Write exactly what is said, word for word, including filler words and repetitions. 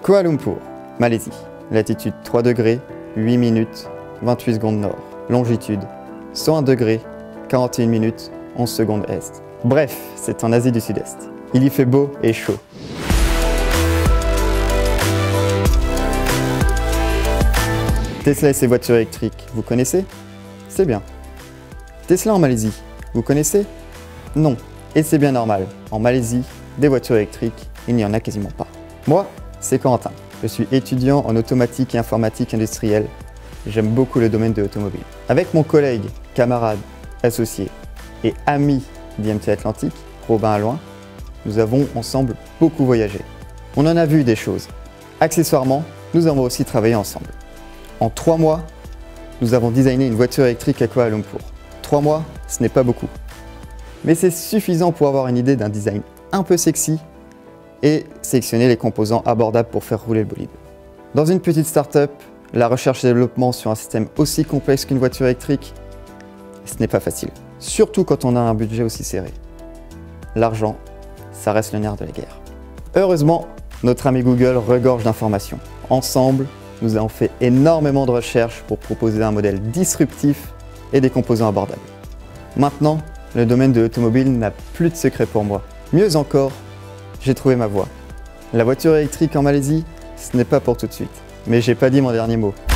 Kuala Lumpur, Malaisie. Latitude trois degrés, huit minutes, vingt-huit secondes nord. Longitude cent un degrés, quarante et une minutes, onze secondes est. Bref, c'est en Asie du Sud-Est. Il y fait beau et chaud. Tesla et ses voitures électriques, vous connaissez? C'est bien. Tesla en Malaisie, vous connaissez? Non. Et c'est bien normal. En Malaisie, des voitures électriques, il n'y en a quasiment pas. Moi, c'est Corentin. Je suis étudiant en automatique et informatique industrielle. J'aime beaucoup le domaine de l'automobile. Avec mon collègue, camarade, associé et ami d'I M T Atlantique, Robin Alloin, nous avons ensemble beaucoup voyagé. On en a vu des choses. Accessoirement, nous avons aussi travaillé ensemble. En trois mois, nous avons designé une voiture électrique à Kuala Lumpur. Trois mois, ce n'est pas beaucoup. Mais c'est suffisant pour avoir une idée d'un design un peu sexy et sélectionner les composants abordables pour faire rouler le bolide. Dans une petite start-up, la recherche et développement sur un système aussi complexe qu'une voiture électrique, ce n'est pas facile. Surtout quand on a un budget aussi serré. L'argent, ça reste le nerf de la guerre. Heureusement, notre ami Google regorge d'informations. Ensemble, nous avons fait énormément de recherches pour proposer un modèle disruptif et des composants abordables. Maintenant, le domaine de l'automobile n'a plus de secret pour moi. Mieux encore, j'ai trouvé ma voie. La voiture électrique en Malaisie, ce n'est pas pour tout de suite. Mais j'ai pas dit mon dernier mot.